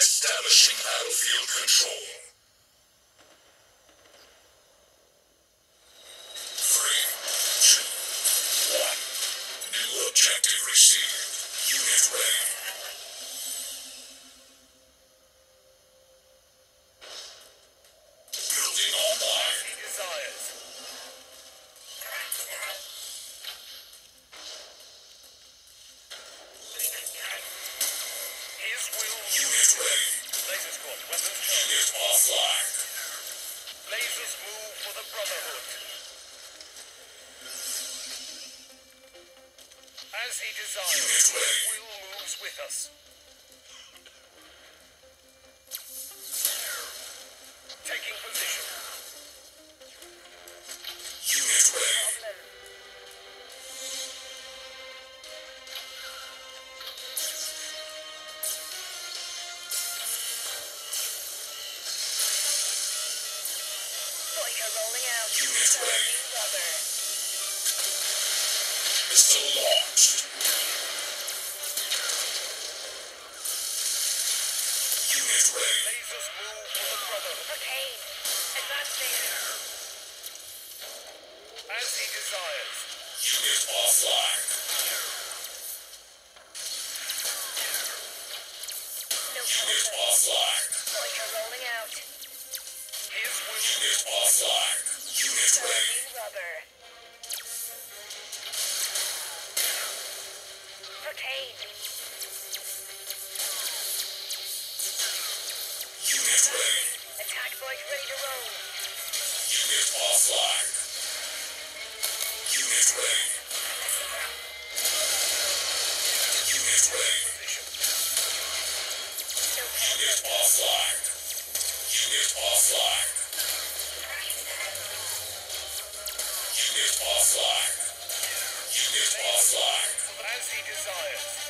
Establishing battlefield control. 3, 2, 1. New objective received. Unit ready. Building online. He desires. His will. Unit ready. Laser squad, weapons charged. Unit offline. Lasers move for the Brotherhood. As he desires, Unit ready. his will moves with us. Taking position. Unit ready. Boyka rolling out. Unit ready. Rubber. Missile launched. Unit ready. Lasers move for the Brotherhood. Arcane. Advanced laser. As he desires. Unit offline. No Unit cover. offline. Boyka rolling out. His will. Unit offline. Unit ready. Serving rubber. Arcane. Unit ready. Attack voice ready to roll. Unit offline. Unit ready. Unit ready. Position. No Unit cover. offline. Unit offline. Unit offline. Unit offline. As he desires.